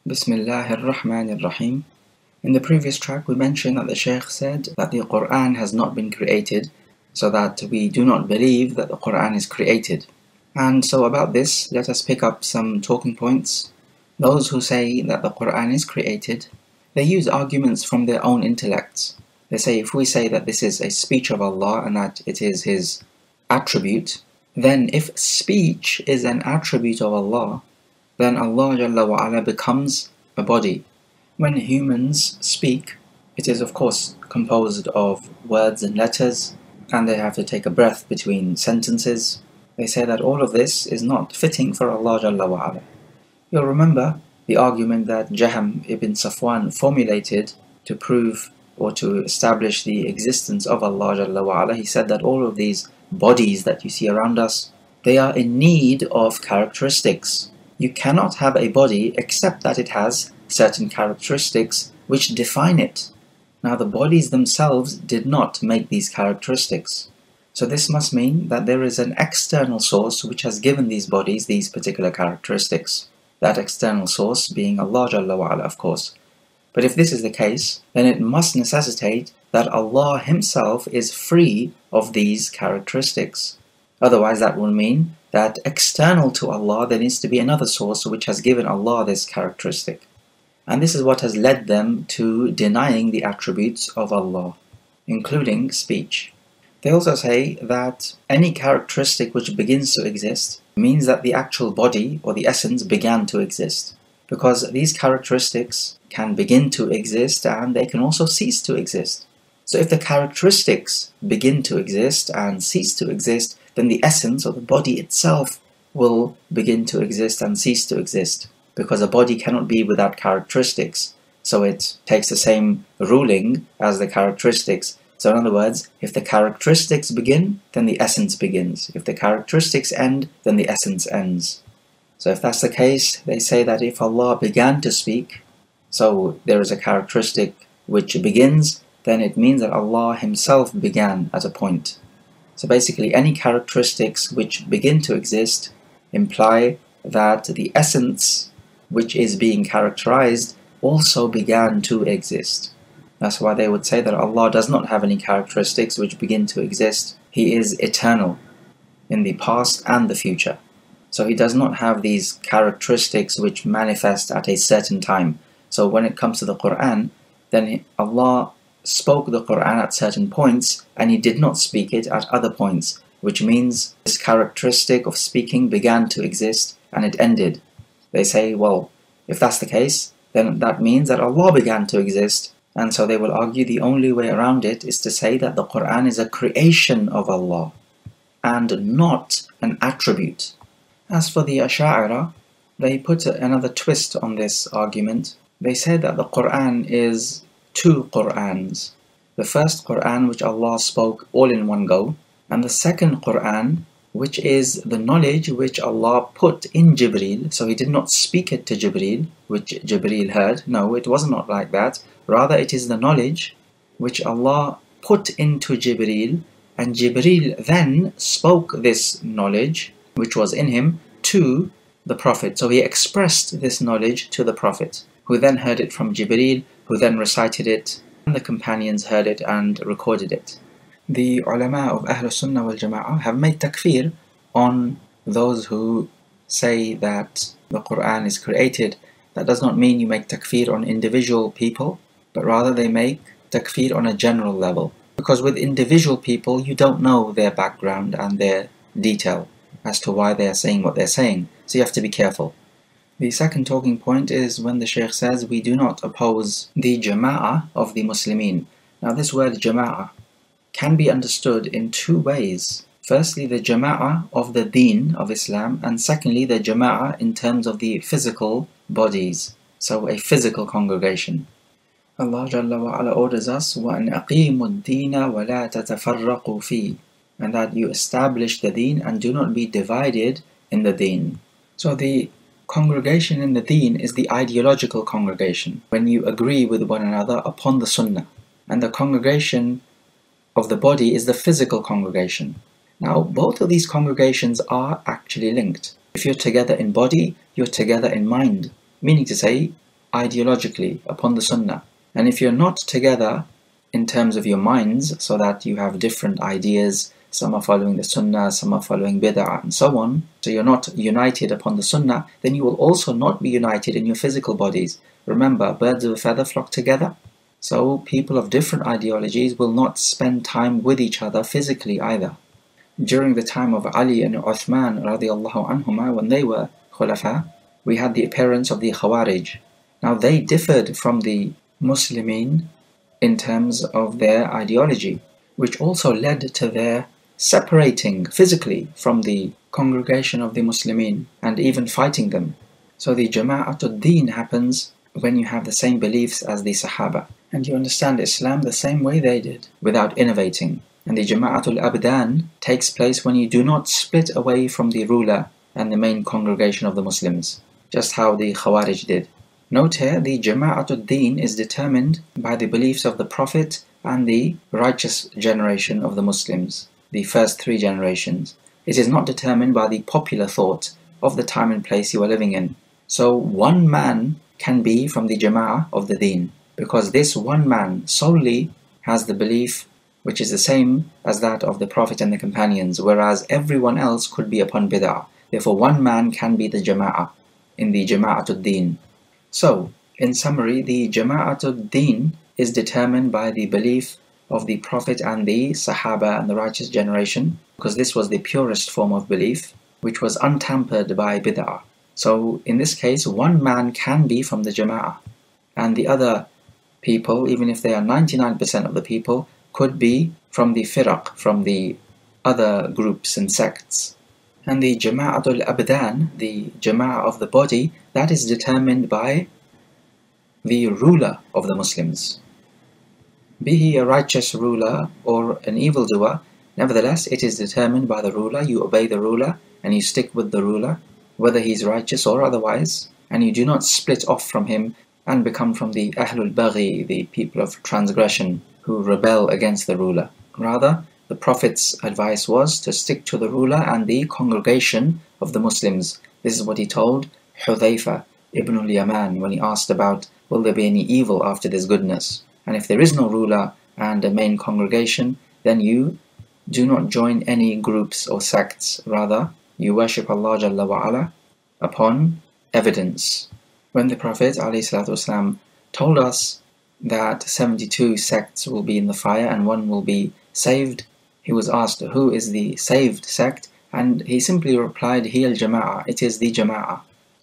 Bismillahir Rahmanir Rahim. In the previous track we mentioned that the Shaykh said that the Quran has not been created, so that we do not believe that the Quran is created. And so about this, let us pick up some talking points. Those who say that the Quran is created, they use arguments from their own intellects. They say if we say that this is a speech of Allah and that it is His attribute, then if speech is an attribute of Allah, then Allah Jalla wa Ala becomes a body. When humans speak, it is of course composed of words and letters, and they have to take a breath between sentences. They say that all of this is not fitting for Allah Jalla wa Ala. You'll remember the argument that Jahm ibn Safwan formulated to prove or to establish the existence of Allah Jalla wa Ala. He said that all of these bodies that you see around us, they are in need of characteristics. You cannot have a body except that it has certain characteristics which define it. Now the bodies themselves did not make these characteristics. So this must mean that there is an external source which has given these bodies these particular characteristics. That external source being Allah Jalla wa Ala, of course. But if this is the case, then it must necessitate that Allah Himself is free of these characteristics. Otherwise that will mean that external to Allah there needs to be another source which has given Allah this characteristic. And this is what has led them to denying the attributes of Allah, including speech. They also say that any characteristic which begins to exist means that the actual body or the essence began to exist. Because these characteristics can begin to exist and they can also cease to exist. So if the characteristics begin to exist and cease to exist, then the essence or the body itself will begin to exist and cease to exist. Because a body cannot be without characteristics. So it takes the same ruling as the characteristics. So in other words, if the characteristics begin, then the essence begins. If the characteristics end, then the essence ends. So if that's the case, they say that if Allah began to speak, so there is a characteristic which begins, then it means that Allah Himself began at a point. So basically any characteristics which begin to exist imply that the essence which is being characterized also began to exist. That's why they would say that Allah does not have any characteristics which begin to exist. He is eternal in the past and the future. So He does not have these characteristics which manifest at a certain time. So when it comes to the Quran, then Allah spoke the Quran at certain points and He did not speak it at other points, which means this characteristic of speaking began to exist and it ended. They say, well, if that's the case, then that means that Allah began to exist, and so they will argue the only way around it is to say that the Quran is a creation of Allah and not an attribute. As for the Ash'ari, they put another twist on this argument. They say that the Quran is two Qur'ans. The first Qur'an which Allah spoke all in one go, and the second Qur'an which is the knowledge which Allah put in Jibreel. So He did not speak it to Jibreel, which Jibreel heard. No, it was not like that. Rather it is the knowledge which Allah put into Jibreel, and Jibreel then spoke this knowledge which was in him to the Prophet. So he expressed this knowledge to the Prophet, who then heard it from Jibreel, who then recited it, and the companions heard it and recorded it. The ulama of Ahlul Sunnah wal Jama'ah have made takfir on those who say that the Quran is created. That does not mean you make takfir on individual people, but rather they make takfir on a general level. Because with individual people, you don't know their background and their detail as to why they are saying what they're saying. So you have to be careful. The second talking point is when the Shaykh says we do not oppose the Jama'ah of the Muslimin. Now this word Jama'ah can be understood in two ways. Firstly, the Jama'ah of the Deen of Islam, and secondly, the Jama'ah in terms of the physical bodies. So a physical congregation. Allah Jalla wa Ala orders us وَأَنْ أَقِيمُوا الدِّينَ وَلَا تَتَفَرَّقُوا فِيهِ, and that you establish the Deen and do not be divided in the Deen. So the congregation in the Deen is the ideological congregation, when you agree with one another upon the Sunnah. And the congregation of the body is the physical congregation. Now, both of these congregations are actually linked. If you're together in body, you're together in mind. Meaning to say, ideologically upon the Sunnah. And if you're not together in terms of your minds, so that you have different ideas, some are following the Sunnah, some are following Bid'ah, and so on, so you're not united upon the Sunnah, then you will also not be united in your physical bodies. Remember, birds of a feather flock together. So people of different ideologies will not spend time with each other physically either. During the time of Ali and Uthman radiallahu anhuma, when they were khulafa, we had the appearance of the Khawarij. Now they differed from the Muslimin in terms of their ideology, which also led to their separating physically from the congregation of the Muslimin and even fighting them. So the Jama'atul Deen happens when you have the same beliefs as the Sahaba, and you understand Islam the same way they did, without innovating. And the Jama'atul Abdan takes place when you do not split away from the ruler and the main congregation of the Muslims, just how the Khawarij did. Note here, the Jama'atul Deen is determined by the beliefs of the Prophet and the righteous generation of the Muslims, the first 3 generations. It is not determined by the popular thought of the time and place you are living in. So one man can be from the Jama'ah of the Deen, because this one man solely has the belief which is the same as that of the Prophet and the companions, whereas everyone else could be upon Bid'ah. Therefore one man can be the Jama'ah in the Jama'atul Deen. So, in summary, the Jama'atul Deen is determined by the belief of the Prophet and the Sahaba and the righteous generation, because this was the purest form of belief, which was untampered by Bid'ah. So, in this case, one man can be from the Jama'ah, and the other people, even if they are 99% of the people, could be from the Firaq, from the other groups and sects. And the Jama'atul Abdan, the Jama'ah of the body, that is determined by the ruler of the Muslims. Be he a righteous ruler or an evildoer, nevertheless it is determined by the ruler. You obey the ruler and you stick with the ruler, whether he is righteous or otherwise, and you do not split off from him and become from the Ahlul Baghi, the people of transgression, who rebel against the ruler. Rather, the Prophet's advice was to stick to the ruler and the congregation of the Muslims. This is what he told Hudhayfa ibn al-Yaman when he asked about, will there be any evil after this goodness? And if there is no ruler and a main congregation, then you do not join any groups or sects. Rather, you worship Allah Jalla wa Ala upon evidence. When the Prophet ﷺ told us that 72 sects will be in the fire and one will be saved, he was asked, who is the saved sect? And he simply replied, Hiya al-Jama'ah, it is the Jama'ah.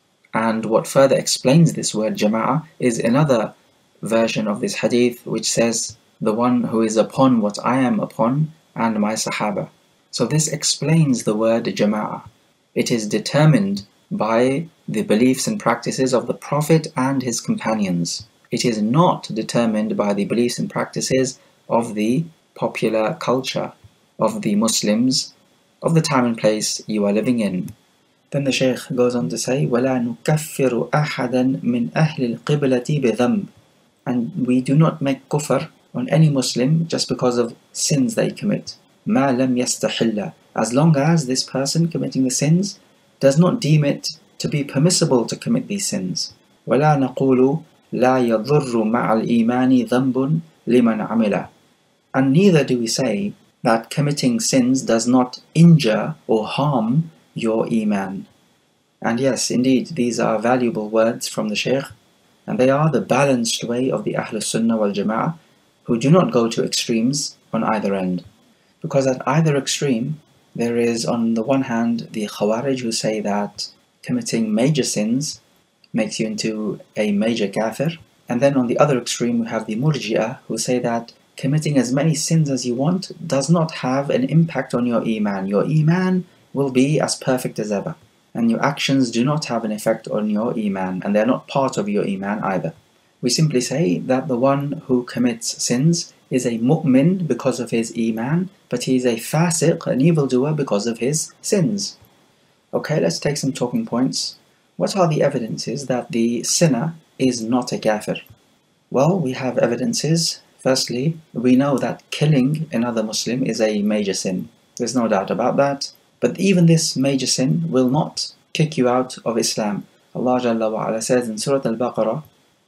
And what further explains this word Jama'ah is another version of this hadith which says, the one who is upon what I am upon and my Sahaba. So this explains the word Jama'ah. It is determined by the beliefs and practices of the Prophet and his companions. It is not determined by the beliefs and practices of the popular culture of the Muslims of the time and place you are living in. Then the Shaykh goes on to say, وَلَا نُكَفِّرُ أَحَدًا مِنْ أَهْلِ الْقِبْلَةِ بِذَنْبٍ. And we do not make kufr on any Muslim just because of sins they commit. مَا لَمْ يَسْتَحِلَّ. As long as this person committing the sins does not deem it to be permissible to commit these sins. وَلَا نَقُولُ لَا يَضُرُّ مَعَ الْإِيمَانِ ذَنْبٌ لِمَنْ عَمِلَ. And neither do we say that committing sins does not injure or harm your Iman. And yes, indeed, these are valuable words from the Shaykh, and they are the balanced way of the Ahlul Sunnah wal Jama'ah, who do not go to extremes on either end. Because at either extreme, there is on the one hand the Khawarij who say that committing major sins makes you into a major kafir, and then on the other extreme we have the Murji'ah who say that committing as many sins as you want does not have an impact on your Iman. Your Iman will be as perfect as ever, and your actions do not have an effect on your Iman, and they are not part of your Iman either. We simply say that the one who commits sins is a mu'min because of his Iman, but he is a fasiq, an evildoer, because of his sins. Okay, let's take some talking points. What are the evidences that the sinner is not a kafir? Well, we have evidences. Firstly, we know that killing another Muslim is a major sin. There's no doubt about that. But even this major sin will not kick you out of Islam. Allah Jalla wa Ala says in Surah Al-Baqarah,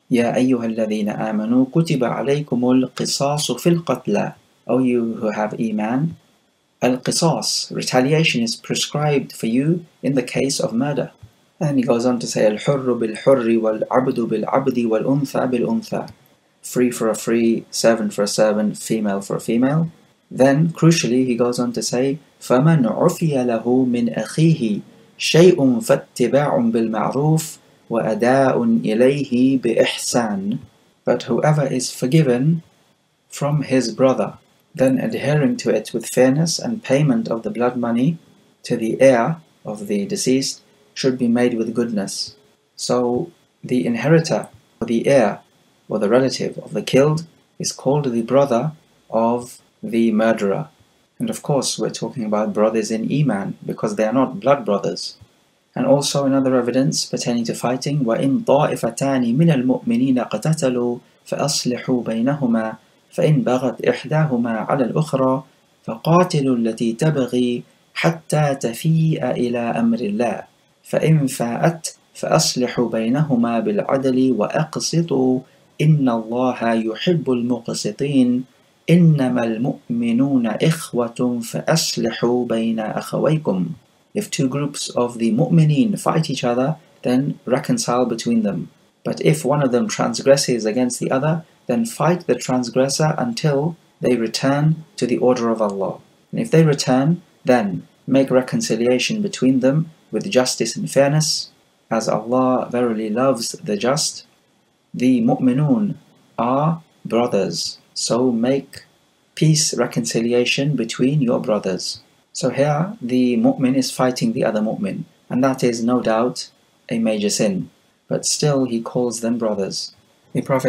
يا أيها الذين آمنوا كتب عليكم القصاص في القتلى. O you who have Iman, Al-Qisas, retaliation is prescribed for you in the case of murder. And he goes on to say, Al-Hurru bil-Hurri wal-Abdu bil-Abdi wal-Untha bil-Untha. Free for a free, servant for a servant, female for a female. Then, crucially, he goes on to say, فَمَنْ عُفِيَ لَهُ مِنْ أَخِيهِ شَيْءٌ فَاتِّبَاعٌ بِالْمَعْرُوفِ وَأَدَاءٌ إِلَيْهِ بِإِحْسَانٍ. But whoever is forgiven from his brother, then adhering to it with fairness and payment of the blood money to the heir of the deceased should be made with goodness. So the inheritor, or the heir, or the relative of the killed is called the brother of the murderer. And of course we're talking about brothers in Iman, because they are not blood brothers. And also another evidence pertaining to fighting, وَإِن طَائِفَتَانِ مِنَ الْمُؤْمِنِينَ اقْتَتَلُوا فَأَصْلِحُوا بَيْنَهُمَا فإن بغت إحداهما على الأخرى فقاتلوا التي تبغي حتى تفيء إلى أمر الله فإن فاءت فأصلحوا بينهما بالعدل وأقسطوا إن الله يحب المقسطين إنما المؤمنون إخوة فأصلحوا بين أخويكم. If two groups of the mu'mineen fight each other, then reconcile between them. But if one of them transgresses against the other, then fight the transgressor until they return to the order of Allah. And if they return, then make reconciliation between them with justice and fairness, as Allah verily loves the just. The mu'minun are brothers, so make peace, reconciliation between your brothers. So here the mu'min is fighting the other mu'min, and that is no doubt a major sin, but still he calls them brothers. The Prophet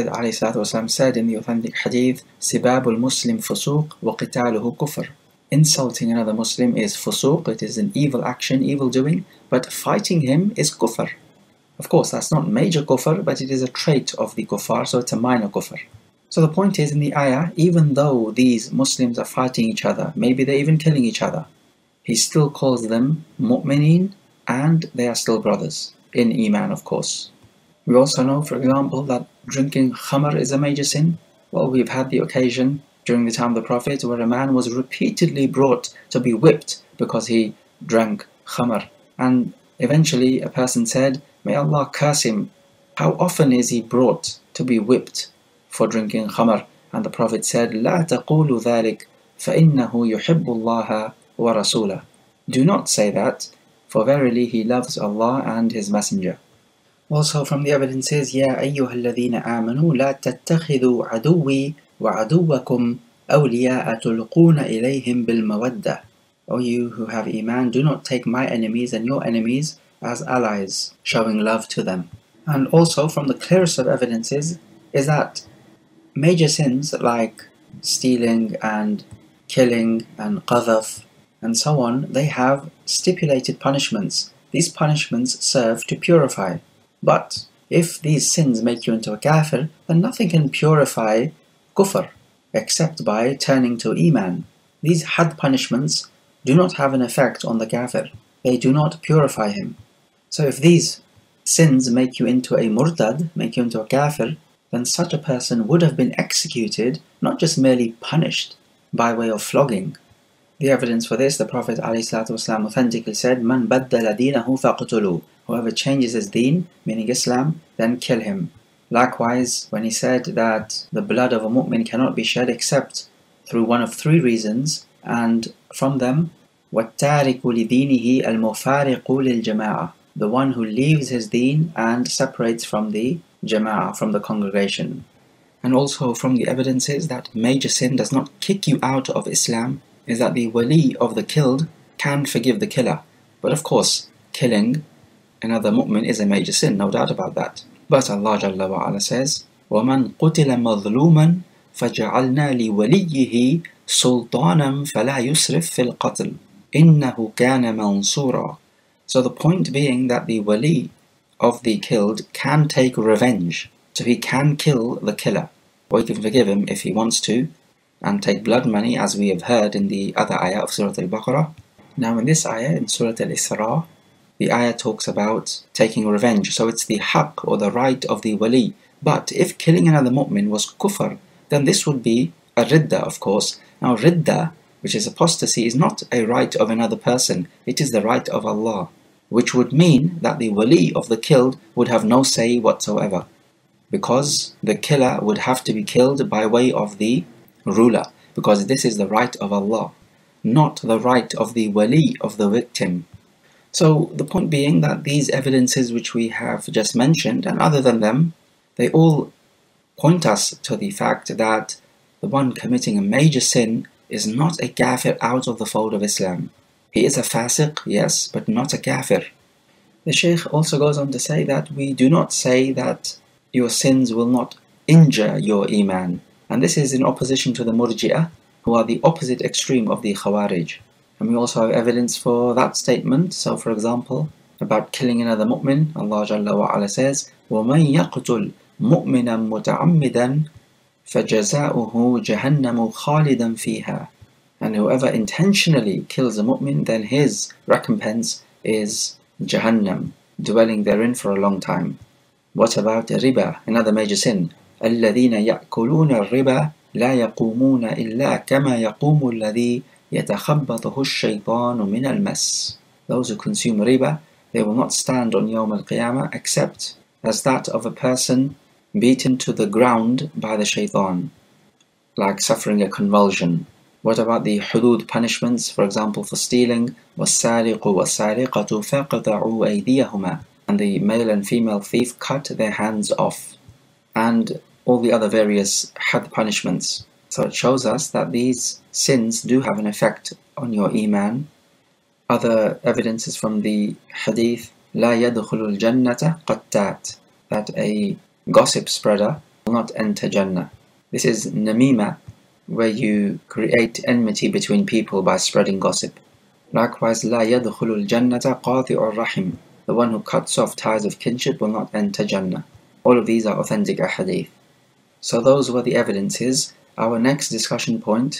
ﷺ said in the authentic hadith, سِبَابُ الْمُسْلِمْ فُسُوقٌ وَقِتَالُهُ كُفْرٌ. Insulting another Muslim is fusuq, it is an evil action, evil doing, but fighting him is kufr. Of course, that's not major kufr, but it is a trait of the kuffar, so it's a minor kufr. So the point is, in the ayah, even though these Muslims are fighting each other, maybe they're even killing each other, he still calls them mu'mineen, and they are still brothers, in Iman of course. We also know, for example, that drinking khamr is a major sin. Well, we've had the occasion during the time of the Prophet where a man was repeatedly brought to be whipped because he drank khamr. And eventually a person said, may Allah curse him. How often is he brought to be whipped for drinking khamr? And the Prophet said, لا تقولوا ذلك فإنه يحب الله ورسوله. Do not say that, for verily he loves Allah and his messenger. Also from the evidences, يا أيها الذين آمنوا لا تتخذوا عدوي وعدوكم أولياء تلقون إليهم بالمودة. O you who have Iman, do not take my enemies and your enemies as allies, showing love to them. And also from the clearest of evidences is that major sins like stealing and killing and qadhaf and so on, they have stipulated punishments. These punishments serve to purify. But if these sins make you into a kafir, then nothing can purify kufr except by turning to Iman. These had punishments do not have an effect on the kafir. They do not purify him. So if these sins make you into a murtad, make you into a kafir, then such a person would have been executed, not just merely punished by way of flogging. The evidence for this, the Prophet ﷺ authentically said, مَنْ بَدَّلَ دِينَهُ فَقْتُلُوا. Whoever changes his deen, meaning Islam, then kill him. Likewise, when he said that the blood of a mu'min cannot be shed except through one of three reasons, and from them, وَالتَّارِكُ لِدِينِهِ الْمُفَارِقُ لِلْجَمَاعَةِ. The one who leaves his deen and separates from the jama'ah, from the congregation. And also from the evidences that major sin does not kick you out of Islam is that the wali of the killed can forgive the killer. But of course, killing another mu'min is a major sin, no doubt about that. But Allah Jalla wa Ala says, وَمَنْ قُتِلَ مَظْلُومًا فَجَعَلْنَا لِوَلِيِّهِ سُلْطَانًا فَلَا يُسْرِفْ فِي الْقَتْلِ إِنَّهُ كَانَ مَنْصُورًا. So the point being that the wali of the killed can take revenge. So he can kill the killer, or he can forgive him if he wants to, and take blood money, as we have heard in the other ayah of Surah Al-Baqarah. Now in this ayah, in Surah Al-Isra, the ayah talks about taking revenge, so it's the haqq or the right of the wali. But if killing another mu'min was kufr, then this would be a ridda, of course. Now ridda, which is apostasy, is not a right of another person, it is the right of Allah, which would mean that the wali of the killed would have no say whatsoever, because the killer would have to be killed by way of the ruler, because this is the right of Allah, not the right of the wali of the victim. So the point being that these evidences which we have just mentioned, and other than them, they all point us to the fact that the one committing a major sin is not a kafir out of the fold of Islam. He is a fasiq, yes, but not a kafir. The Shaykh also goes on to say that we do not say that your sins will not injure your iman, and this is in opposition to the murji'ah, who are the opposite extreme of the khawarij. And we also have evidence for that statement. So for example, about killing another mu'min, Allah Jalla wa Ala says, وَمَنْ يَقْتُلْ مُؤْمِنًا مُتَعَمِّدًا فَجَزَاؤُهُ جَهَنَّمُ خَالِدًا فِيهَا. And whoever intentionally kills a mu'min, then his recompense is Jahannam, dwelling therein for a long time. What about riba, another major sin? الَّذِينَ يَأْكُلُونَ الرِّبَا لَا يَقُومُونَ إِلَّا كَمَا يَقُومُ الَّذِي يَتَخَبَّطُهُ الشَّيْطَانُ مِنَ الْمَسِّ. Those who consume riba, they will not stand on Yawm al-Qiyamah except as that of a person beaten to the ground by the shaitan, like suffering a convulsion. What about the hudud punishments, for example for stealing? وَالسَّارِقُ وَالسَّارِقَةُ فَاقْطَعُوا أَيْدِيَهُمَا. And the male and female thief cut their hands off. And all the other various had punishments. So it shows us that these sins do have an effect on your iman. Other evidences from the hadith, لا يدخل الجنة قتات, that a gossip spreader will not enter Jannah. This is namima, where you create enmity between people by spreading gossip. Likewise, لا يدخل الجنة قاطع الرحم, the one who cuts off ties of kinship will not enter Jannah. All of these are authentic ahadith. So those were the evidences. Our next discussion point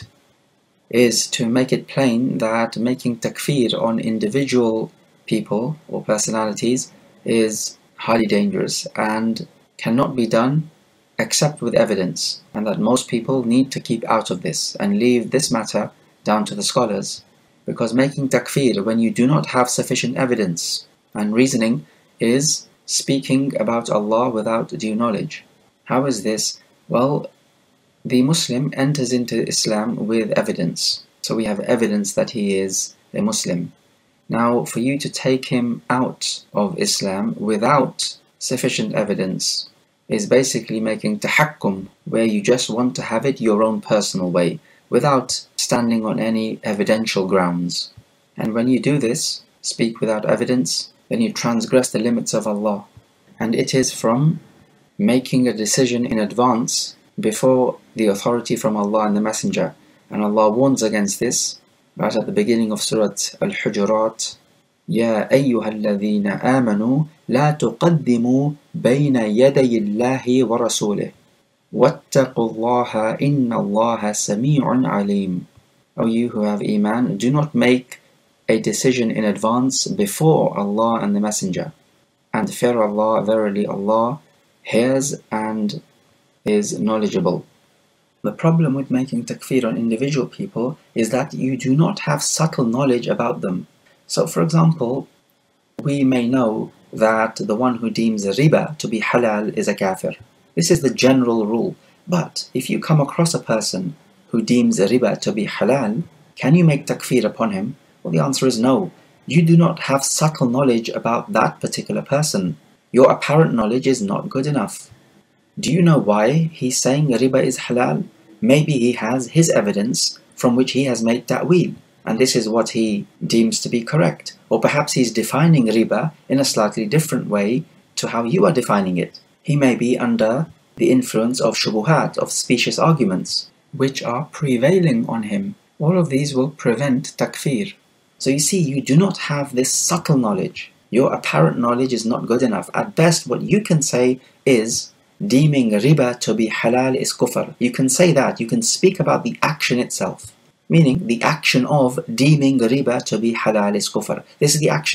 is to make it plain that making takfir on individual people or personalities is highly dangerous and cannot be done except with evidence, and that most people need to keep out of this and leave this matter down to the scholars, because making takfir when you do not have sufficient evidence and reasoning is speaking about Allah without due knowledge. How is this? Well, the Muslim enters into Islam with evidence, so we have evidence that he is a Muslim. Now, for you to take him out of Islam without sufficient evidence is basically making tahakkum, where you just want to have it your own personal way, without standing on any evidential grounds. And when you do this, speak without evidence, then you transgress the limits of Allah. And it is from making a decision in advance before the authority from Allah and the Messenger. And Allah warns against this right at the beginning of Surah Al-Hujurat. يَا أَيُّهَا الَّذِينَ آمَنُوا لَا تُقَدِّمُوا بَيْنَ يَدَيِ اللَّهِ وَرَسُولِهِ وَاتَّقُوا اللَّهَ إِنَّ اللَّهَ سَمِيعٌ عَلِيمٌ. O you who have Iman, do not make a decision in advance before Allah and the Messenger. And fear Allah, verily Allah hears and is knowledgeable. The problem with making takfir on individual people is that you do not have subtle knowledge about them. So for example, we may know that the one who deems riba to be halal is a kafir. This is the general rule. But if you come across a person who deems riba to be halal, can you make takfir upon him? Well, the answer is no. You do not have subtle knowledge about that particular person. Your apparent knowledge is not good enough. Do you know why he's saying riba is halal? Maybe he has his evidence from which he has made ta'wil, and this is what he deems to be correct. Or perhaps he's defining riba in a slightly different way to how you are defining it. He may be under the influence of shubuhat, of specious arguments, which are prevailing on him. All of these will prevent takfir. So you see, you do not have this subtle knowledge. Your apparent knowledge is not good enough. At best, what you can say is deeming riba to be halal is kufr. You can say that. You can speak about the action itself. Meaning, the action of deeming riba to be halal is kufr. This is the action.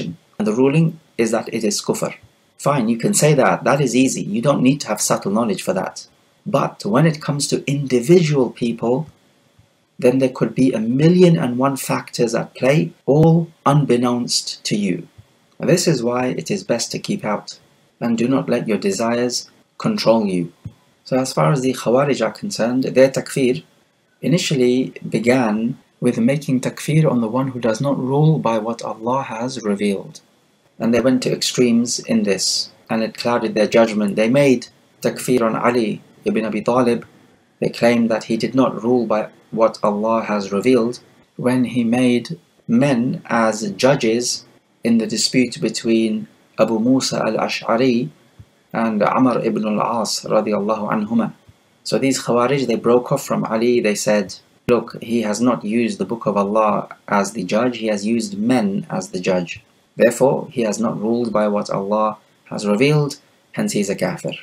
and the ruling is that it is kufr. Fine, you can say that. That is easy. You don't need to have subtle knowledge for that. But when it comes to individual people, then there could be 1,000,001 factors at play, all unbeknownst to you. And this is why it is best to keep out, and do not let your desires control you. So as far as the Khawarij are concerned, their takfir initially began with making takfir on the one who does not rule by what Allah has revealed. And they went to extremes in this, and it clouded their judgment. They made takfir on Ali ibn Abi Talib. They claimed that he did not rule by what Allah has revealed when he made men as judges in the dispute between Abu Musa al-Ash'ari and Amr ibn al-As radiallahu anhuma. So these Khawarij, they broke off from Ali. They said, look, he has not used the book of Allah as the judge, he has used men as the judge. Therefore, he has not ruled by what Allah has revealed, hence he is a kafir.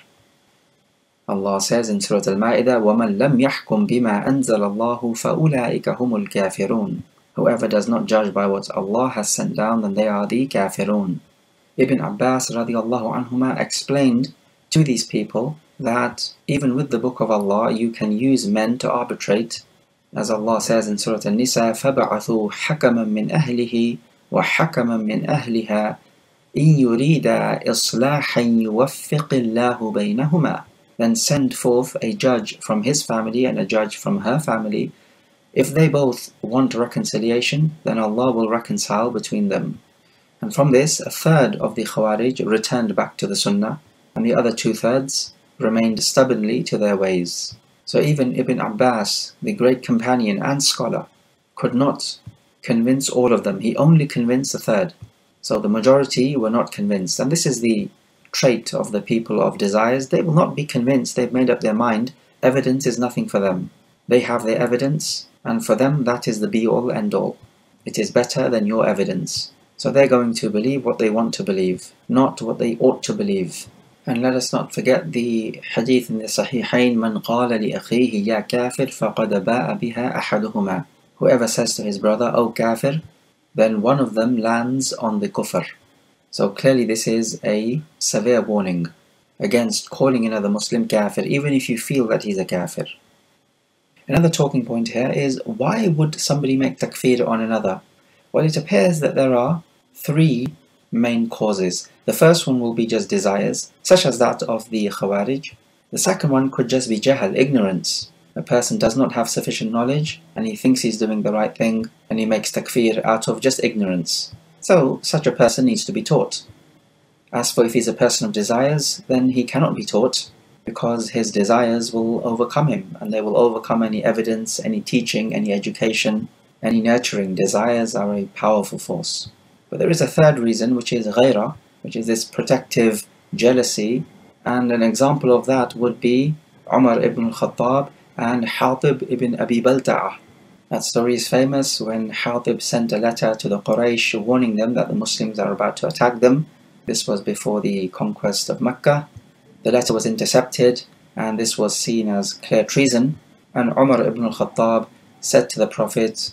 Allah says in Surah Al-Ma'idah, وَمَنْ لَمْ يَحْكُمْ بِمَا أَنزَلَ اللَّهُ فَأُولَٰئِكَ هُمُ الْكَافِرُونَ. Whoever does not judge by what Allah has sent down, then they are the kafirun. Ibn Abbas radiallahu anhuma explained to these people that even with the book of Allah, you can use men to arbitrate. As Allah says in Surah An-Nisa, فَبَعَثُوا حَكَمًا مِّنْ أَهْلِهِ وَحَكَمًا مِّنْ أَهْلِهَا إِن يُرِيدَا إِصْلَاحًا يُوَفِّقِ اللَّهُ بَيْنَهُمَا. Then send forth a judge from his family and a judge from her family. If they both want reconciliation, then Allah will reconcile between them. And from this, a third of the Khawarij returned back to the Sunnah, and the other 2/3 remained stubbornly to their ways. So even Ibn Abbas, the great companion and scholar, could not convince all of them. He only convinced a third. So the majority were not convinced. And this is the trait of the people of desires. They will not be convinced. They've made up their mind. Evidence is nothing for them. They have their evidence, and for them that is the be-all, end-all. It is better than your evidence. So they're going to believe what they want to believe, not what they ought to believe. And let us not forget the hadith in the Sahihain, مَنْ قَالَ لِأَخِيهِ يَا كَافِرْ فَقَدْ بَاءَ بِهَا أَحَدُهُمَا. Whoever says to his brother, O kafir, then one of them lands on the kufr. So clearly this is a severe warning against calling another Muslim kafir, even if you feel that he's a kafir. Another talking point here is, why would somebody make takfir on another? Well, it appears that there are 3 main causes. The first one will be just desires, such as that of the Khawarij. The second one could just be jahl, ignorance. A person does not have sufficient knowledge and he thinks he's doing the right thing and he makes takfir out of just ignorance. So such a person needs to be taught. As for if he's a person of desires, then he cannot be taught, because his desires will overcome him, and they will overcome any evidence, any teaching, any education, any nurturing. Desires are a powerful force. But there is a third reason, which is ghaira, which is this protective jealousy, and an example of that would be Umar ibn al-Khattab and Hatib ibn Abi Balta'ah. That story is famous when Hatib sent a letter to the Quraysh warning them that the Muslims are about to attack them. This was before the conquest of Mecca. The letter was intercepted, and this was seen as clear treason. And Umar ibn al-Khattab said to the Prophet,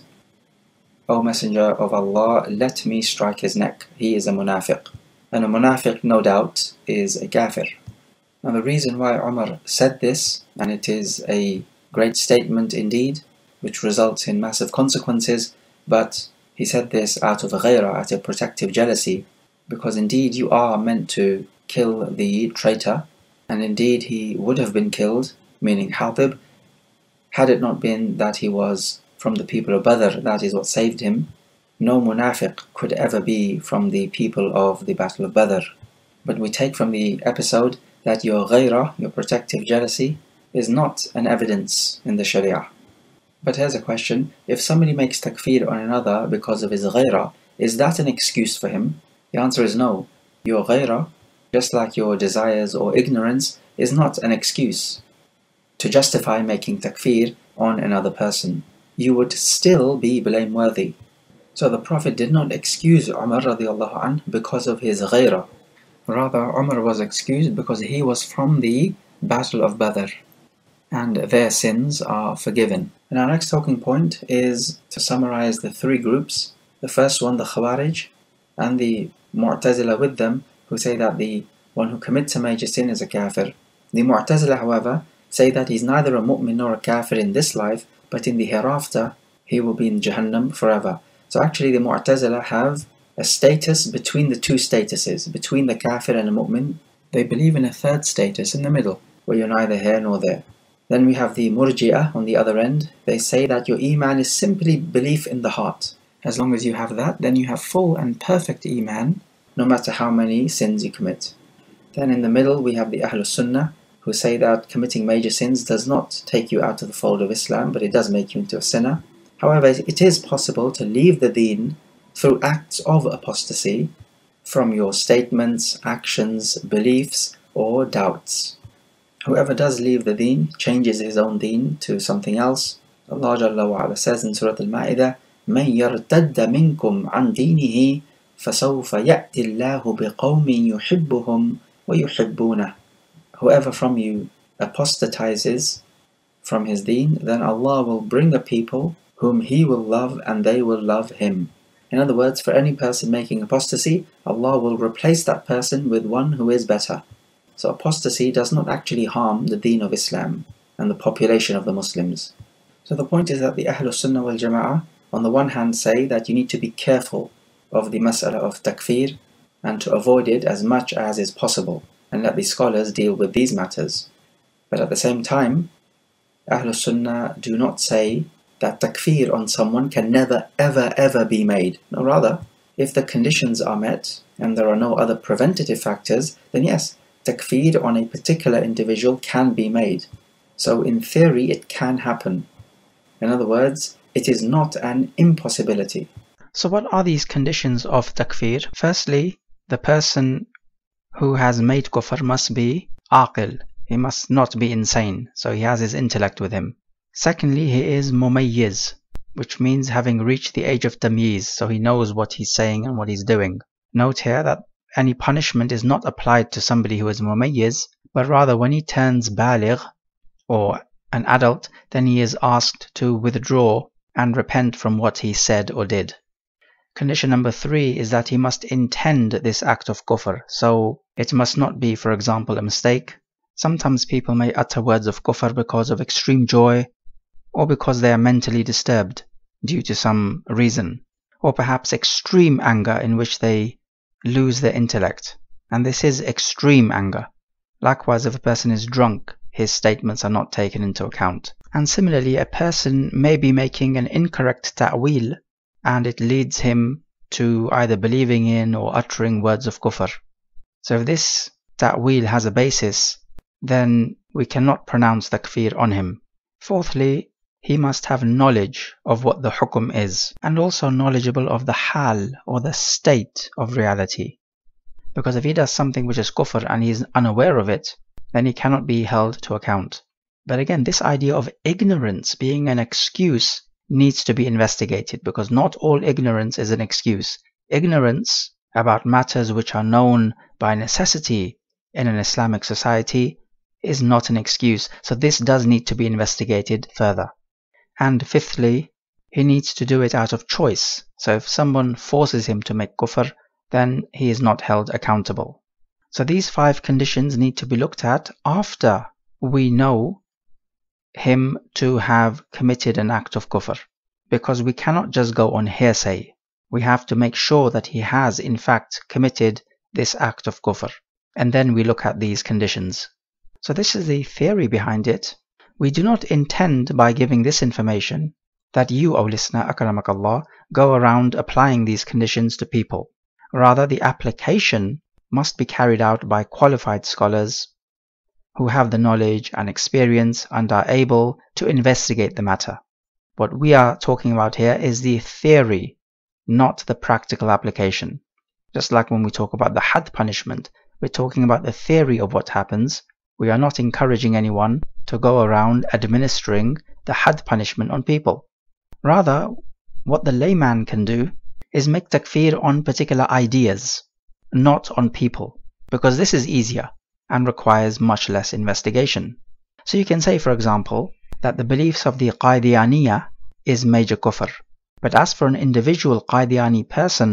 O Messenger of Allah, let me strike his neck. He is a munafiq. And a munafiq, no doubt, is a kafir. Now the reason why Umar said this, and it is a great statement indeed, which results in massive consequences, but he said this out of a ghaira, out of protective jealousy, because indeed you are meant to kill the traitor, and indeed he would have been killed, meaning Hatib, had it not been that he was from the people of Badr. That is what saved him. No munafiq could ever be from the people of the Battle of Badr. But we take from the episode that your ghaira, your protective jealousy, is not an evidence in the Sharia. But here's a question: if somebody makes takfir on another because of his ghaira, is that an excuse for him? The answer is no. Your ghaira, just like your desires or ignorance, is not an excuse to justify making takfir on another person. You would still be blameworthy. So the Prophet did not excuse Umar radiallahu anh because of his ghaira. Rather, Umar was excused because he was from the Battle of Badr, and their sins are forgiven. And our next talking point is to summarize the 3 groups. The first one, the Khawarij. and the Mu'tazila with them, who say that the one who commits a major sin is a kafir. The Mu'tazila, however, say that he's neither a mu'min nor a kafir in this life, but in the hereafter he will be in Jahannam forever. So actually the Mu'tazila have a status between the two statuses, between the kafir and the mu'min. They believe in a third status in the middle, where you're neither here nor there. Then we have the Murji'ah on the other end. They say that your Iman is simply belief in the heart. As long as you have that, then you have full and perfect Iman, no matter how many sins you commit. Then in the middle we have the Ahlus Sunnah, who say that committing major sins does not take you out of the fold of Islam, but it does make you into a sinner. However, it is possible to leave the deen through acts of apostasy from your statements, actions, beliefs, or doubts. Whoever does leave the deen, changes his own deen to something else. Allah Jalla wa Ala says in Surah Al-Ma'idah, مَنْ يَرْتَدَّ مِنْكُمْ عَنْ دِينِهِ فَسَوْفَ يَأْتِ اللَّهُ بِقَوْمٍ يُحِبُّهُمْ وَيُحِبُّونَهُ. Whoever from you apostatizes from his deen, then Allah will bring a people whom He will love and they will love Him. In other words, for any person making apostasy, Allah will replace that person with one who is better. So apostasy does not actually harm the deen of Islam and the population of the Muslims. So the point is that the Ahlus Sunnah wal Jama'ah on the one hand say that you need to be careful of the mas'ala of takfir and to avoid it as much as is possible, and let the scholars deal with these matters. But at the same time, Ahlus Sunnah do not say that takfir on someone can never ever be made. No, rather, if the conditions are met and there are no other preventative factors, then yes, takfir on a particular individual can be made. So in theory it can happen. In other words, it is not an impossibility. So what are these conditions of takfir? Firstly, the person who has made kufr must be aqil. He must not be insane, so he has his intellect with him. Secondly, he is mumayyiz, which means having reached the age of tamyiz, so he knows what he's saying and what he's doing. Note here that any punishment is not applied to somebody who is mumayyiz, but rather when he turns baligh, or an adult, then he is asked to withdraw and repent from what he said or did. Condition number 3 is that he must intend this act of kufr, so it must not be, for example, a mistake. Sometimes people may utter words of kufr because of extreme joy, or because they are mentally disturbed due to some reason, or perhaps extreme anger in which they lose their intellect, and this is extreme anger. Likewise, if a person is drunk, his statements are not taken into account. And similarly, a person may be making an incorrect ta'wil, and it leads him to either believing in or uttering words of kufr. So if this ta'wil has a basis, then we cannot pronounce takfir on him. Fourthly, he must have knowledge of what the hukum is, and also knowledgeable of the hal, or the state of reality. Because if he does something which is kufr and he is unaware of it, then he cannot be held to account. But again, this idea of ignorance being an excuse needs to be investigated, because not all ignorance is an excuse. Ignorance about matters which are known by necessity in an Islamic society is not an excuse, so this does need to be investigated further. And fifthly, he needs to do it out of choice. So if someone forces him to make kufr, then he is not held accountable. So these 5 conditions need to be looked at after we know him to have committed an act of kufr, because we cannot just go on hearsay. We have to make sure that he has in fact committed this act of kufr, and then we look at these conditions. So this is the theory behind it. We do not intend by giving this information that you, O listener, akramakallah, go around applying these conditions to people. Rather, the application must be carried out by qualified scholars who have the knowledge and experience and are able to investigate the matter. What we are talking about here is the theory, not the practical application. Just like when we talk about the had punishment, we're talking about the theory of what happens. We are not encouraging anyone to go around administering the had punishment on people. Rather, what the layman can do is make takfir on particular ideas, not on people, because this is easier and requires much less investigation. So you can say, for example, that the beliefs of the Qadianiyah is major kufr. But as for an individual Qadiani person,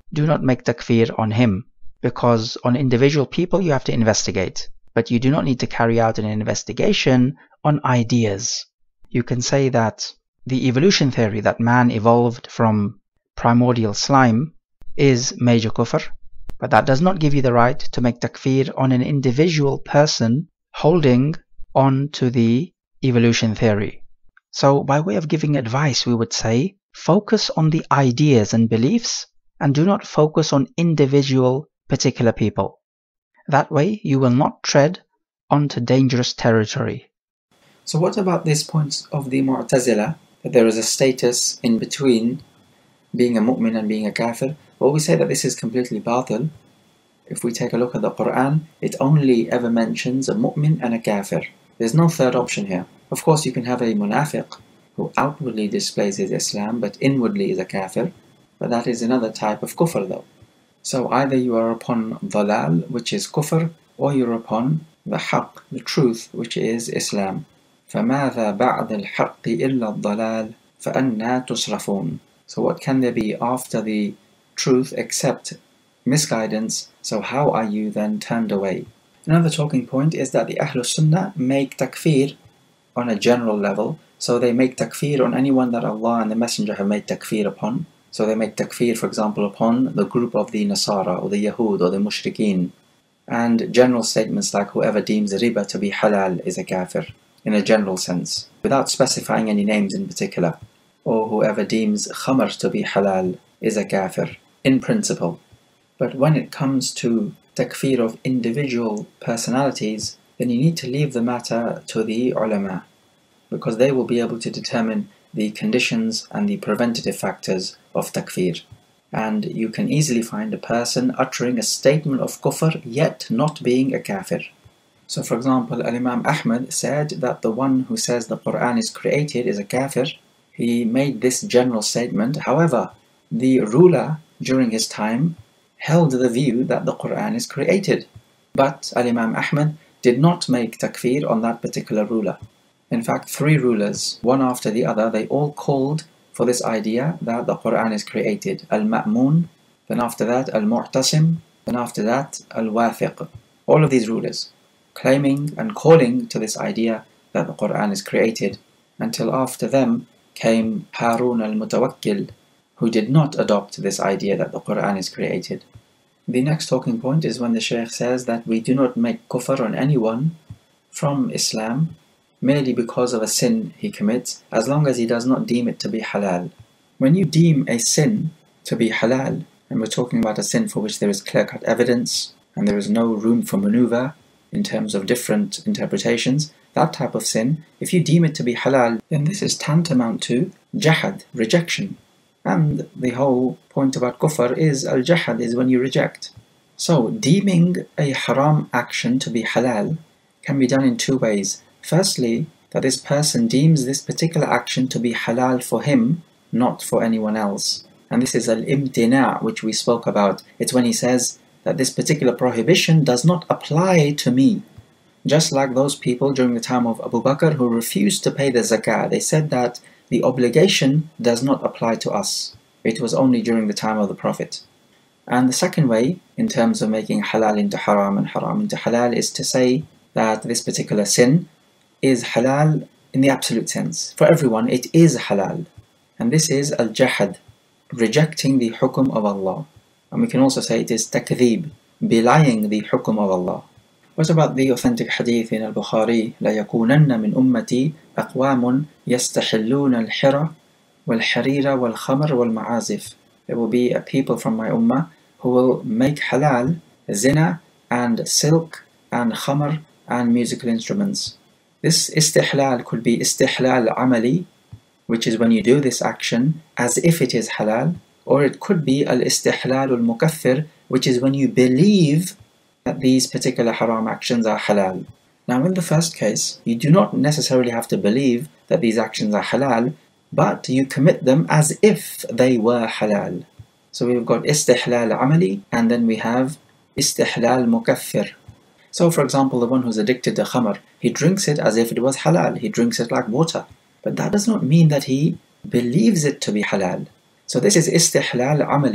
do not make takfir on him, because on individual people you have to investigate, but you do not need to carry out an investigation on ideas. You can say that the evolution theory that man evolved from primordial slime is major kufr, but that does not give you the right to make takfir on an individual person holding on to the evolution theory. So by way of giving advice, we would say, focus on the ideas and beliefs and do not focus on individual particular people. That way you will not tread onto dangerous territory. So what about this point of the Mu'tazila, that there is a status in between being a mu'min and being a kafir? Well, we say that this is completely batil. If we take a look at the Quran, it only ever mentions a mu'min and a kafir. There's no third option here. Of course, you can have a munafiq who outwardly displays his Islam but inwardly is a kafir, but that is another type of kufr though. So either you are upon dalal, which is kufr, or you're upon the haqq, the truth, which is Islam. فَمَاذَا بَعْدَ الْحَقِّ إِلَّا الضَّلَالِ فَأَنَّا تُصْرَفُونَ. So what can there be after the truth except misguidance? So how are you then turned away? Another talking point is that the Ahlul Sunnah make takfir on a general level. So they make takfir on anyone that Allah and the Messenger have made takfir upon. So they make takfir, for example, upon the group of the Nasara or the Yahud or the Mushrikeen. And general statements like whoever deems riba to be halal is a kafir, in a general sense, without specifying any names in particular. Or whoever deems khamr to be halal is a kafir, in principle. But when it comes to takfir of individual personalities, then you need to leave the matter to the ulama, because they will be able to determine the conditions and the preventative factors of takfir. And you can easily find a person uttering a statement of kufr yet not being a kafir. So for example, Imam Ahmad said that the one who says the Quran is created is a kafir. He made this general statement. However, the ruler during his time held the view that the Quran is created. But Imam Ahmad did not make takfir on that particular ruler. In fact, 3 rulers, one after the other, they all called for this idea that the Quran is created. Al-Ma'mun, then after that Al-Mu'tasim, then after that Al-Wathiq. All of these rulers claiming and calling to this idea that the Quran is created, until after them came Harun al-Mutawakkil, who did not adopt this idea that the Quran is created. The next talking point is when the Shaykh says that we do not make kufr on anyone from Islam merely because of a sin he commits, as long as he does not deem it to be halal. When you deem a sin to be halal, and we're talking about a sin for which there is clear-cut evidence and there is no room for maneuver in terms of different interpretations, that type of sin, if you deem it to be halal, then this is tantamount to jahad, rejection. And the whole point about kufr is al-jahad, is when you reject. So deeming a haram action to be halal can be done in 2 ways. Firstly, that this person deems this particular action to be halal for him, not for anyone else. And this is al-imtina', which we spoke about. It's when he says that this particular prohibition does not apply to me. Just like those people during the time of Abu Bakr who refused to pay the zakah. They said that the obligation does not apply to us. It was only during the time of the Prophet. And the second way, in terms of making halal into haram and haram into halal, is to say that this particular sin is halal in the absolute sense. For everyone, it is halal. And this is al-jahad, rejecting the hukum of Allah. And we can also say it is takdhib, belying the hukum of Allah. What about the authentic hadith in al-Bukhari? لَيَكُونَنَّ مِنْ أُمَّتِي أَقْوَامٌ يَسْتَحِلُّونَ الْحِرَةَ وَالْحَرِيرَ وَالْخَمْرَ وَالْمَعَازِفِ. There will be a people from my ummah who will make halal zina and silk and khamr and musical instruments. This istihlal could be istihlal amali, which is when you do this action as if it is halal, or it could be al-istihlal al-mukaffir, which is when you believe that these particular haram actions are halal. Now in the first case, you do not necessarily have to believe that these actions are halal, but you commit them as if they were halal. So we've got istihlal amali, and then we have istihlal mukaffir. So for example, the one who's addicted to khamr, he drinks it as if it was halal, he drinks it like water. But that does not mean that he believes it to be halal. So this is istihlal amali.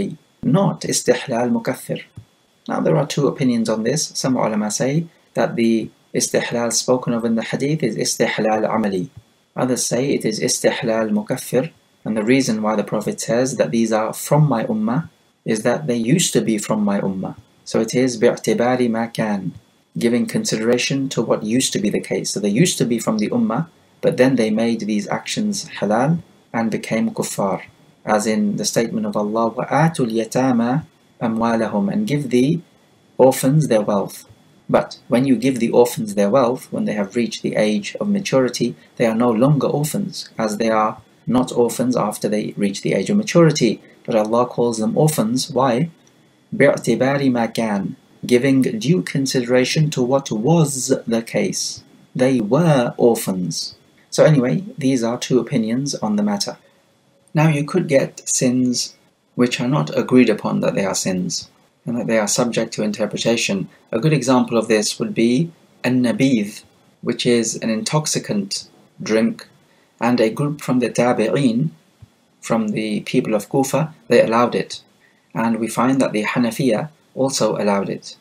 not istihlal mukaffir. Now there are two opinions on this. Some ulama say that the istihlal spoken of in the hadith is istihlal amali. Others say it is istihlal mukaffir, and the reason why the Prophet says that these are from my ummah is that they used to be from my ummah. So it is bi'tibari ma kan, giving consideration to what used to be the case. So they used to be from the ummah, but then they made these actions halal and became kuffar. As in the statement of Allah, وَآتُوا الْيَتَامَى أَمْوَالَهُمْ, and give the orphans their wealth. But when you give the orphans their wealth, when they have reached the age of maturity, they are no longer orphans, as they are not orphans after they reach the age of maturity. But Allah calls them orphans. Why? بِاعْتِبَارِ مَا كَانَ, giving due consideration to what was the case. They were orphans. So anyway, these are two opinions on the matter. Now you could get sins which are not agreed upon that they are sins, and that they are subject to interpretation. A good example of this would be an-nabidh, which is an intoxicant drink, and a group from the tabi'een, from the people of Kufa, they allowed it. And we find that the Hanafiya also allowed it.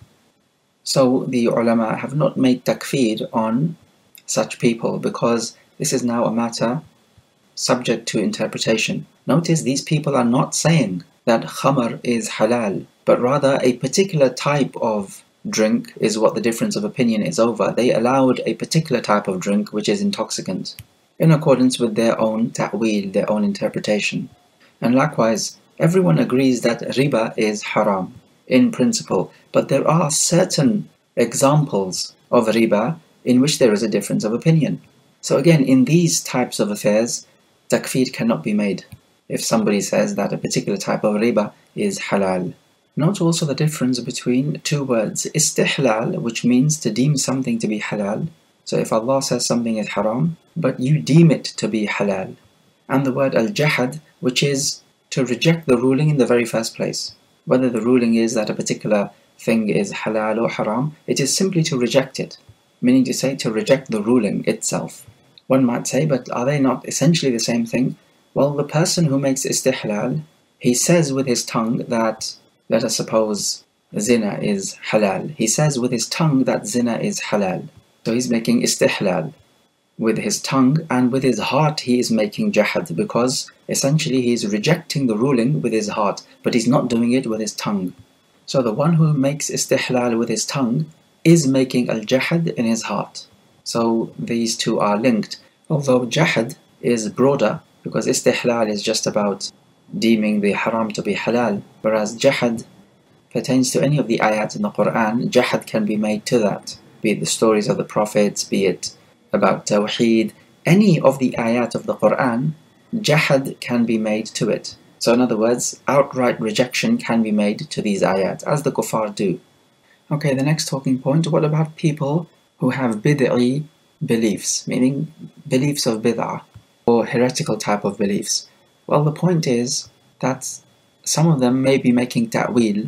So the ulama have not made takfir on such people, because this is now a matter subject to interpretation. Notice these people are not saying that khamr is halal, but rather a particular type of drink is what the difference of opinion is over. They allowed a particular type of drink which is intoxicant, in accordance with their own ta'wil, their own interpretation. And likewise, everyone agrees that riba is haram in principle, but there are certain examples of riba in which there is a difference of opinion. So again, in these types of affairs, takfir cannot be made if somebody says that a particular type of riba is halal. Note also the difference between two words, istihlal, which means to deem something to be halal. So if Allah says something is haram, but you deem it to be halal. And the word al-jahad, which is to reject the ruling in the very first place. Whether the ruling is that a particular thing is halal or haram, it is simply to reject it, meaning to say to reject the ruling itself. One might say, but are they not essentially the same thing? Well, the person who makes istihlal, he says with his tongue that, let us suppose, zina is halal. He says with his tongue that zina is halal. So he's making istihlal with his tongue, and with his heart he is making jahad, because essentially he is rejecting the ruling with his heart, but he's not doing it with his tongue. So the one who makes istihlal with his tongue is making al-jahad in his heart. So these two are linked. Although jahad is broader, because istihlal is just about deeming the haram to be halal, whereas jahad pertains to any of the ayat in the Quran. Jahad can be made to that, be it the stories of the prophets, be it about tawheed, any of the ayat of the Quran, jahad can be made to it. So in other words, outright rejection can be made to these ayat, as the kuffar do. Okay, the next talking point, what about people who have bid'i beliefs, meaning beliefs of bid'ah, or heretical type of beliefs? Well, the point is that some of them may be making ta'wil,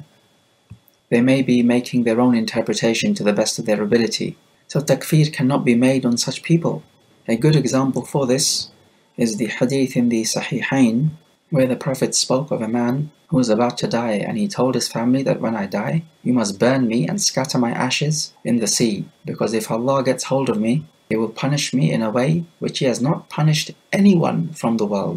they may be making their own interpretation to the best of their ability. So takfir cannot be made on such people. A good example for this is the hadith in the Sahihain, where the Prophet spoke of a man who was about to die, and he told his family that when I die, you must burn me and scatter my ashes in the sea, because if Allah gets hold of me, He will punish me in a way which He has not punished anyone from the world.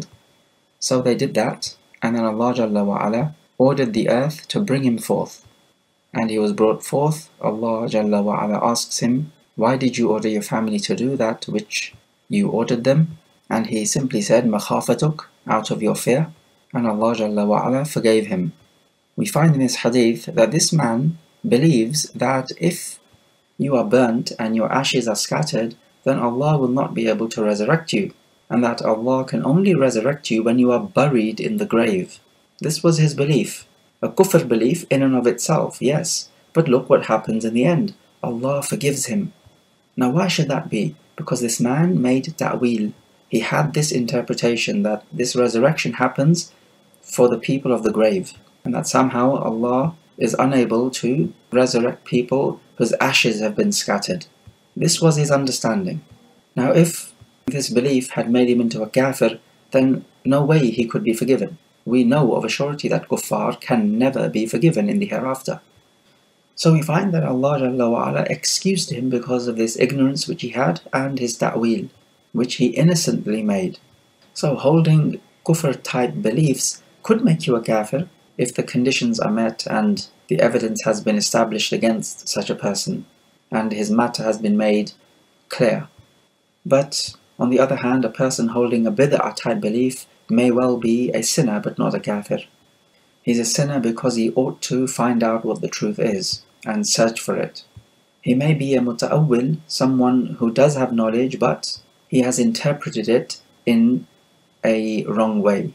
So they did that, and then Allah Jalla wa Ala ordered the earth to bring him forth. And he was brought forth. Allah Jalla wa Ala asks him, why did you order your family to do that which you ordered them? And he simply said, makhafatuk, out of your fear. And Allah Jalla wa Ala forgave him. We find in this hadith that this man believes that if you are burnt and your ashes are scattered, then Allah will not be able to resurrect you, and that Allah can only resurrect you when you are buried in the grave. This was his belief. A kufr belief in and of itself, yes, but look what happens in the end. Allah forgives him. Now why should that be? Because this man made ta'wil. He had this interpretation that this resurrection happens for the people of the grave, and that somehow Allah is unable to resurrect people whose ashes have been scattered. This was his understanding. Now if this belief had made him into a kafir, then no way he could be forgiven. we know of a surety that kuffar can never be forgiven in the hereafter. So we find that Allah Jalla wa Ala excused him because of this ignorance which he had and his ta'wil, which he innocently made. So holding kufr type beliefs could make you a kafir if the conditions are met and the evidence has been established against such a person and his matter has been made clear. But on the other hand, a person holding a bid'ah type belief may well be a sinner but not a kafir. He's a sinner because he ought to find out what the truth is and search for it. He may be a muta'awwil, someone who does have knowledge but he has interpreted it in a wrong way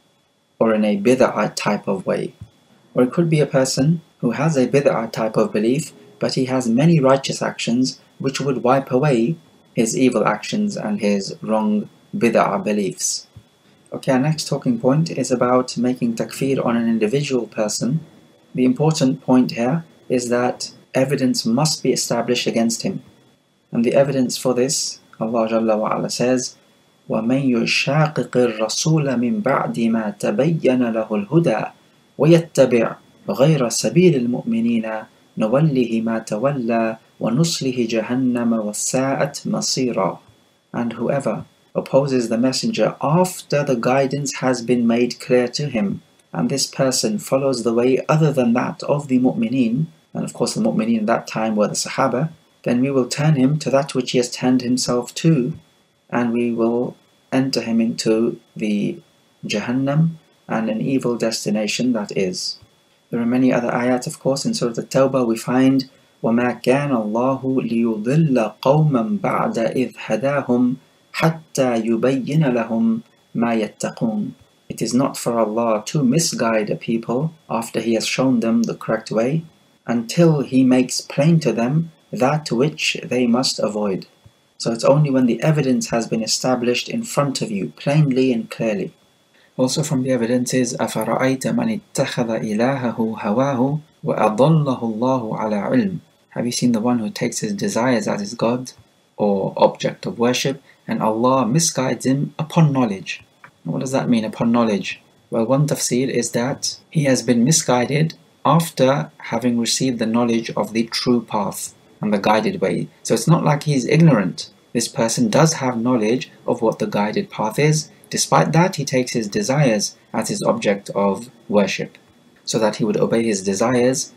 or in a bid'ah type of way. Or it could be a person who has a bid'ah type of belief but he has many righteous actions which would wipe away his evil actions and his wrong bid'ah beliefs. Okay, our next talking point is about making takfir on an individual person. The important point here is that evidence must be established against him. And the evidence for this, Allah Jalla wa Ala says, وَمَنْ يُشَاقِقِ الرَّسُولَ مِنْ بَعْدِ مَا تَبَيَّنَ لَهُ الْهُدَى وَيَتَّبِعْ غَيْرَ سَبِيلِ الْمُؤْمِنِينَ نُوَلِّهِ مَا تَوَلَّى وَنُصْلِهِ جَهَنَّمَ وَسَاءَتْ مَصِيرًا. And whoever opposes the messenger after the guidance has been made clear to him, and this person follows the way other than that of the mu'mineen, and of course the mu'mineen at that time were the Sahaba, then we will turn him to that which he has turned himself to, and we will enter him into the Jahannam and an evil destination that is. There are many other ayat, of course. In Surah At-Tawbah we find وَمَا كَانَ اللَّهُ لِيُضِلَّ قَوْمًا بَعْدَ إِذْ هَدَاهُمْ حَتَّى يُبَيِّنَ لَهُمْ مَا يَتَّقُونَ. It is not for Allah to misguide a people after He has shown them the correct way, until He makes plain to them that which they must avoid. So it's only when the evidence has been established in front of you, plainly and clearly. Also from the evidence is أَفَرَأَيْتَ مَنِ اتَّخَذَ إِلَهَهُ هَوَاهُ وَأَضَلَّهُ اللَّهُ عَلَى عِلْمٍ. Have you seen the one who takes his desires as his God or object of worship, and Allah misguides him upon knowledge? What does that mean, upon knowledge? Well, one tafsir is that he has been misguided after having received the knowledge of the true path and the guided way. So it's not like he's ignorant. This person does have knowledge of what the guided path is. Despite that, he takes his desires as his object of worship, so that he would obey his desires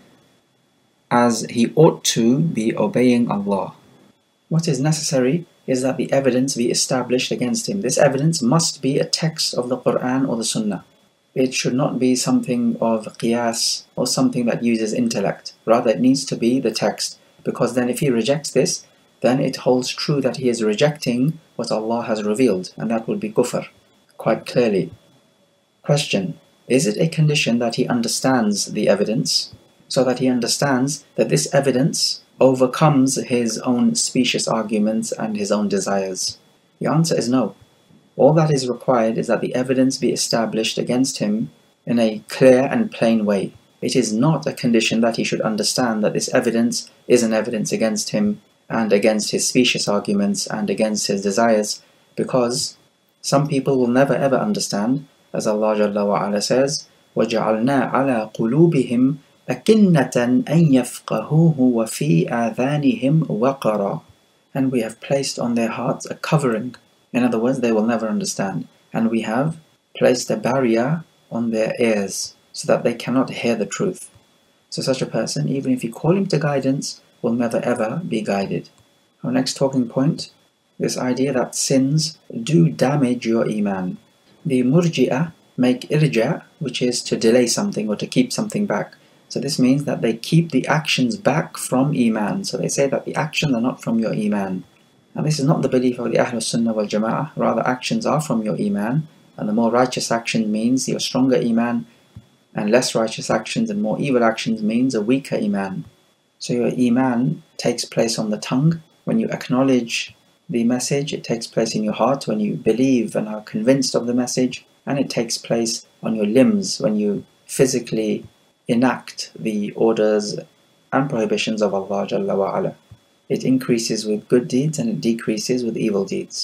as he ought to be obeying Allah. What is necessary is that the evidence be established against him. This evidence must be a text of the Quran or the Sunnah. It should not be something of qiyas or something that uses intellect. Rather, it needs to be the text, because then if he rejects this, then it holds true that he is rejecting what Allah has revealed, and that would be kufr, quite clearly. Question: is it a condition that he understands the evidence, so that he understands that this evidence overcomes his own specious arguments and his own desires? The answer is no. All that is required is that the evidence be established against him in a clear and plain way. It is not a condition that he should understand that this evidence is an evidence against him and against his specious arguments and against his desires, because some people will never ever understand, as Allah Jalla wa Ala says, وَجَعَلْنَا عَلَى قُلُوبِهِمْ أَكِنَّةً أَن يَفْقَهُوهُ وَفِي آذَانِهِمْ وَقْرًا. And we have placed on their hearts a covering. In other words, they will never understand. And we have placed a barrier on their ears so that they cannot hear the truth. So such a person, even if you call him to guidance, will never ever be guided. Our next talking point, this idea that sins do damage your iman. The murji'ah make irja', which is to delay something or to keep something back. So this means that they keep the actions back from iman. So they say that the actions are not from your iman. And this is not the belief of the Ahlul Sunnah wal Jama'ah. Rather, actions are from your iman, and the more righteous action means your stronger iman, and less righteous actions and more evil actions means a weaker iman. So your iman takes place on the tongue when you acknowledge the message, it takes place in your heart when you believe and are convinced of the message, and it takes place on your limbs when you physically enact the orders and prohibitions of Allah Jalla wa Ala. It increases with good deeds and it decreases with evil deeds.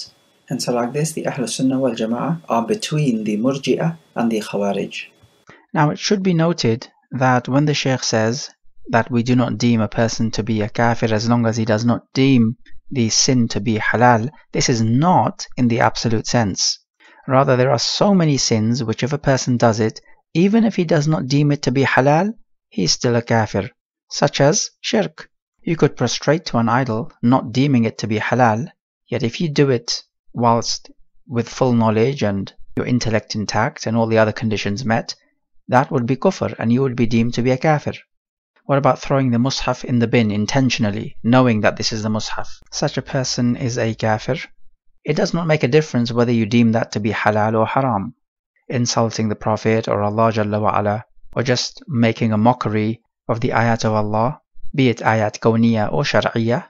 And so like this, the Ahl Sunnah wal Jama'ah are between the Murji'ah and the Khawarij. Now it should be noted that when the Shaykh says that we do not deem a person to be a kafir as long as he does not deem the sin to be halal, this is not in the absolute sense. Rather, there are so many sins which if a person does it, even if he does not deem it to be halal, he is still a kafir, such as shirk. You could prostrate to an idol not deeming it to be halal, yet if you do it whilst with full knowledge and your intellect intact and all the other conditions met, that would be kufr and you would be deemed to be a kafir. What about throwing the mushaf in the bin intentionally, knowing that this is the mushaf? Such a person is a kafir. It does not make a difference whether you deem that to be halal or haram. Insulting the Prophet or Allah Jalla wa Ala, or just making a mockery of the ayat of Allah, be it ayat kawniyah or shar'iyah,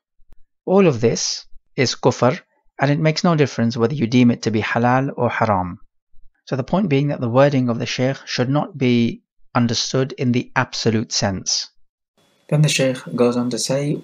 all of this is kufr, and it makes no difference whether you deem it to be halal or haram. So the point being that the wording of the Shaykh should not be understood in the absolute sense. Then the Shaykh goes on to say,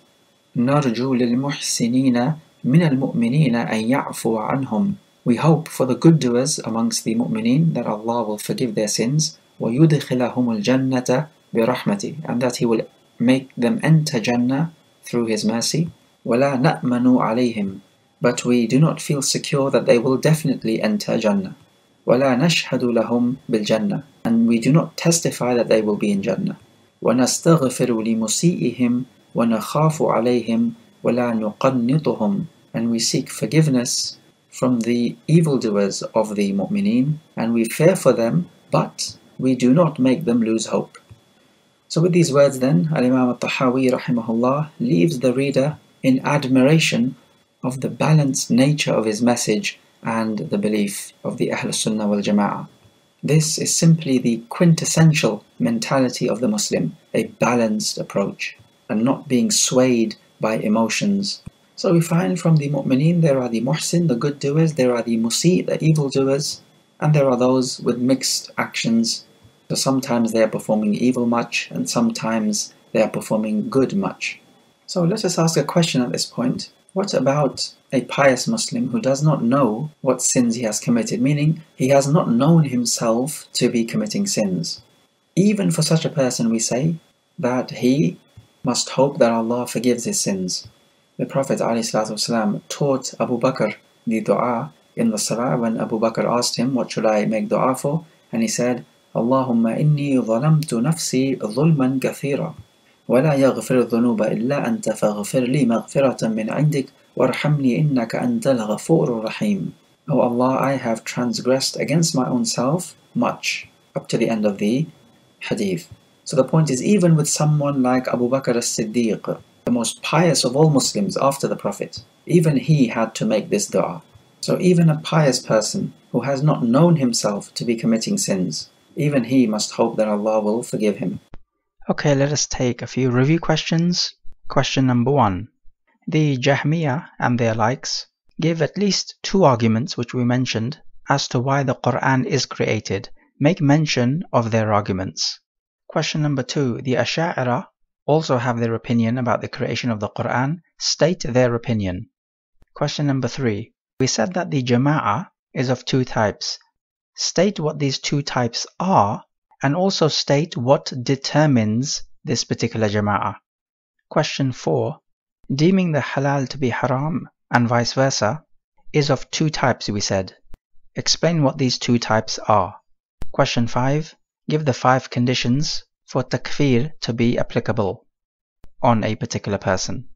نرجو للمحسنين من المؤمنين أن يعفو عنهم. We hope for the good doers amongst the mu'mineen that Allah will forgive their sins, ويدخلهم الجنة برحمته, and that He will make them enter Jannah through His mercy. ولا نأمن عليهم, but we do not feel secure that they will definitely enter Jannah. ولا نشهد لهم بالجنة, and we do not testify that they will be in Jannah. ونستغفر لمسيئهم ونخاف عليهم ولا نقنطهم, and we seek forgiveness from the evildoers of the mu'mineen, and we fear for them, but we do not make them lose hope. So with these words then, Al-Imam al-Tahawi rahimahullah leaves the reader in admiration of the balanced nature of his message and the belief of the Ahl Sunnah wal Jama'ah. This is simply the quintessential mentality of the Muslim, a balanced approach, and not being swayed by emotions. So we find from the mu'mineen there are the muhsin, the good doers, there are the musi, the evil doers, and there are those with mixed actions. So sometimes they are performing evil much, and sometimes they are performing good much. So let us ask a question at this point. What about a pious Muslim who does not know what sins he has committed, meaning he has not known himself to be committing sins? Even for such a person we say that he must hope that Allah forgives his sins. The Prophet ﷺ taught Abu Bakr the dua in the salah when Abu Bakr asked him, what should I make dua for? And he said, Allahumma inni zalamtu nafsi zulman kathira. ولا يغفر الذنوب إلا أنت فاغفر لي مغفرة من عندك وارحمني إنك أنت الغفور الرحيم. O Allah, I have transgressed against my own self much, up to the end of the hadith. So the point is, even with someone like Abu Bakr as-Siddiq, the most pious of all Muslims after the Prophet, even he had to make this dua. So even a pious person who has not known himself to be committing sins, even he must hope that Allah will forgive him. Okay, let us take a few review questions. Question number 1. The Jahmiyyah and their likes give at least 2 arguments which we mentioned as to why the Quran is created. Make mention of their arguments. Question number 2. The Asha'ira also have their opinion about the creation of the Quran. State their opinion. Question number 3. We said that the Jama'ah is of 2 types. State what these 2 types are, and also state what determines this particular Jama'ah. Question 4. Deeming the halal to be haram and vice versa is of 2 types we said. Explain what these 2 types are. Question 5. Give the 5 conditions for takfir to be applicable on a particular person.